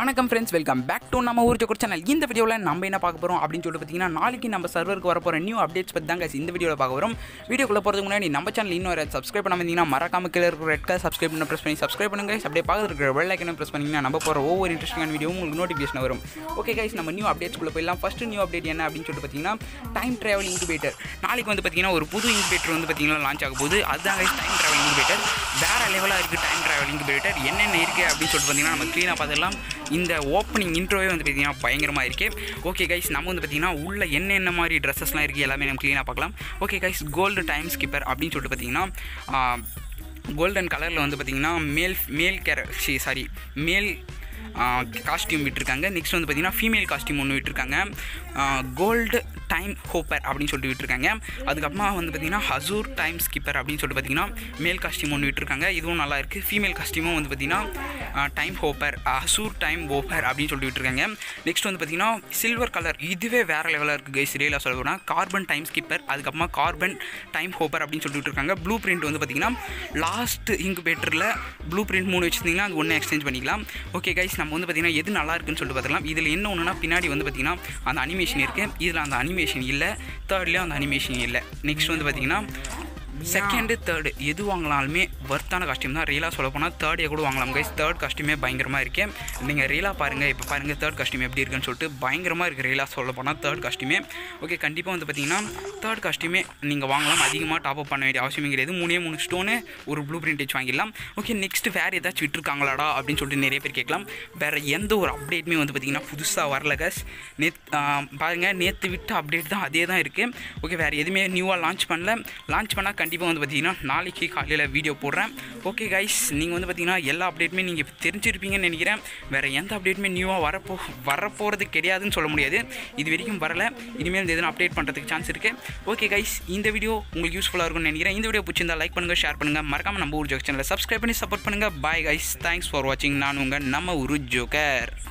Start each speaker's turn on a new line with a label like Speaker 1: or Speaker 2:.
Speaker 1: வணக்கம் friends, welcome back to நம்ம ஊர் ஜோக்கர் சேனல். இந்த வீடியோவில் நம்ம என்ன பார்க்க போகிறோம் அப்படின்னு சொல்லிட்டு பார்த்தீங்கன்னா, நாளைக்கு நம்ம சர்வருக்கு வர போகிற நியூ அப்டேட்ஸ் பற்றி தாங்க இந்த வீடியோவில் பார்க்க வரும். வீடியோக்குள்ளே போகிறதுக்கு முன்னாடி நம்ம சேனல் இன்னொரு சப்ஸ்கிரைப் பண்ண வந்தீங்கன்னா மறக்காம கீழே இருக்கிற ரெட் கலர் சப்ஸ்கிரைப் பண்ண ப்ரெஸ் பண்ணி சப்ஸ்கிரைப் பண்ணுங்க. அப்படியே பார்த்து இருக்கிற பெல் ஐக்கனை ப்ரெஸ் பண்ணிங்கன்னா நம்ம போகிற ஒவ்வொரு இன்ட்ரெஸ்டிங்கான வீடியோ உங்களுக்கு நோட்டிஃபிகேஷன் வரும். ஓகே கைஸ், நம்ம நியூ அப்டேட்ஸ்குள்ளே போயிடலாம். ஃபஸ்ட்டு நியூ அப்டேட் என்ன அப்படின்னு சொல்லிட்டு பார்த்தீங்கன்னா, டைம் ட்ராவல் இன்குபேட்டர். நாளைக்கு வந்து பார்த்தீங்கன்னா ஒரு புது இன்குபேட்டர் வந்து பார்த்தீங்கன்னா லான்ச் ஆக போகுது. அதுதான் கைஸ் டைம் ட்ராவல் இன்குபேட்டர். வேறு லெவலாக இருக்குது டைம் ட்ராவல் இன்குபேட்டர். என்னென்ன இருக்குது அப்படின்னு சொல்லிட்டு பார்த்தீங்கன்னா நம்ம க்ளீனாக பார்த்துக்கலாம். இந்த ஓப்பனிங் இன்ட்ரோவே வந்து பார்த்தீங்கன்னா பயங்கரமாக இருக்குது. ஓகே கைஸ், நம்ம வந்து பார்த்தீங்கன்னா உள்ள என்னென்ன மாதிரி ட்ரெஸ்ஸஸ்லாம் இருக்குது எல்லாமே நம்ம க்ளீனாக பார்க்கலாம். Okay guys, gold time skipper அப்படின்னு சொல்லிட்டு பார்த்தீங்கன்னா கோல்டன் கலரில் வந்து பார்த்தீங்கன்னா மேல் காஸ்டியூம் விட்டுருக்காங்க. நெக்ஸ்ட் வந்து பார்த்தீங்கன்னா ஃபீமேல் காஸ்டியூம் ஒன்று விட்டுருக்காங்க. கோல்டு டைம் ஹோப்பர் அப்படின்னு சொல்லிட்டு விட்டுருக்காங்க. அதுக்கப்புறமா வந்து பார்த்தீங்கன்னா ஹசூர் டைம் ஸ்கிப்பர் அப்படின்னு சொல்லிட்டு பார்த்தீங்கன்னா மேல் காஸ்டியூம் ஒன்று விட்டுருக்காங்க. இதுவும் நல்லா இருக்குது. ஃபீமேல் காஸ்டியூமும் வந்து பார்த்தீங்கன்னா டைம் ஹோப்பர் ஹசூர் டைம் ஹோப்பர் அப்படின்னு சொல்லிட்டு விட்டுருக்காங்க. நெக்ஸ்ட் வந்து பார்த்தீங்கன்னா சில்வர் கலர், இதுவே வேறு லெவலாக இருக்குது கைஸ். ரியலாக சொல்ல போனால் கார்பன் டைம் ஸ்கிப்பர், அதுக்கப்புறமா கார்பன் டைம் ஹோப்பர் அப்படின்னு சொல்லிட்டு விட்டுருக்காங்க. ப்ளூ பிரிண்ட் வந்து பார்த்தீங்கன்னா லாஸ்ட் இன்குபேட்டரில் ப்ளூ பிரிண்ட் 3 வச்சுருந்தீங்கன்னா அது ஒன்று எக்ஸ்சேஞ்ச் பண்ணிக்கலாம். ஓகே கைஸ், நம்ம வந்து பார்த்தீங்கன்னா எது நல்லா இருக்குன்னு சொல்லிட்டு பார்த்துக்கலாம். இதில் என்ன ஒன்றுனா பின்னாடி வந்து பார்த்தீங்கன்னா அந்த அனிமேஷன் இருக்குது. இதில் அந்த அனிமேஷன் இல்லை. தேர்ட்லேயும் அந்த அனிமேஷன் இல்லை. நெக்ஸ்ட் வந்து பார்த்தீங்கன்னா செகண்டு தேர்டு எது வாங்கலாலுமே வர்த்தான காஸ்டியூம் தான். ரியலாக சொல்ல போனால் தேர்டே கூட வாங்கலாம் கைஸ். தேர்ட் காஸ்டியூமே பயங்கரமாக இருக்கேன். நீங்கள் ரியலாக பாருங்கள். இப்போ பாருங்கள் தேர்ட் காஸ்டியூம் எப்படி இருக்குன்னு சொல்லிட்டு பயங்கரமாக இருக்குது. ரியலாக சொல்ல போனால் தேர்ட் காஸ்டியூமே ஓகே. கண்டிப்பாக வந்து பார்த்தீங்கன்னா தேர்ட் காஸ்டியூமே நீங்கள் வாங்கலாம். அதிகமாக டாப் அப் பண்ண வேண்டிய அவசியம் கிடையாது. 3 ஸ்டோனு ஒரு ப்ளூ பிரிண்ட் வாங்கிடலாம். ஓகே, நெக்ஸ்ட்டு வேறு ஏதாச்சும் விட்டுருக்காங்களாடா அப்படின்னு சொல்லிட்டு நிறைய பேர் கேட்கலாம். வேறு எந்த ஒரு அப்டேட்டுமே வந்து பார்த்தீங்கன்னா புதுசாக வரல கைஸ். பாருங்கள், நேற்று விட்ட அப்டேட் தான் அதே தான் இருக்குது. ஓகே, வேறு எதுவுமே நியூவாக லான்ச் பண்ணால் கண்டிப்பாக வந்து பார்த்தீங்கன்னா நாளைக்கு காலையில் வீடியோ போடுறேன். ஓகே கைஸ், நீங்கள் வந்து பார்த்தீங்கன்னா எல்லா அப்டேட்டுமே நீங்கள் தெரிஞ்சிருப்பீங்கன்னு நினைக்கிறேன். வேறு எந்த அப்டேட்டுமே நியூவாக வரப்போகிறது கிடையாதுன்னு சொல்ல முடியாது. இது வரைக்கும் வரலை. இனிமேல் எதுவும் அப்டேட் பண்ணுறதுக்கு சான்ஸ் இருக்குது. ஓகே கைஸ், இந்த வீடியோ உங்களுக்கு யூஸ்ஃபுல்லாக இருக்கும்னு நினைக்கிறேன். இந்த வீடியோ பிடிச்சிருந்தா லைக் பண்ணுங்கள், ஷேர் பண்ணுங்கள், மறக்காமல் நம்ம ஊர் ஜோக்கர் சேனலை சப்ஸ்கிரைப் பண்ணி சப்போர்ட் பண்ணுங்கள். பாய் கைஸ், தேங்க்ஸ் ஃபார் வாட்சிங். நான் உங்கள் நம்ம ஊர் ஜோக்கர்.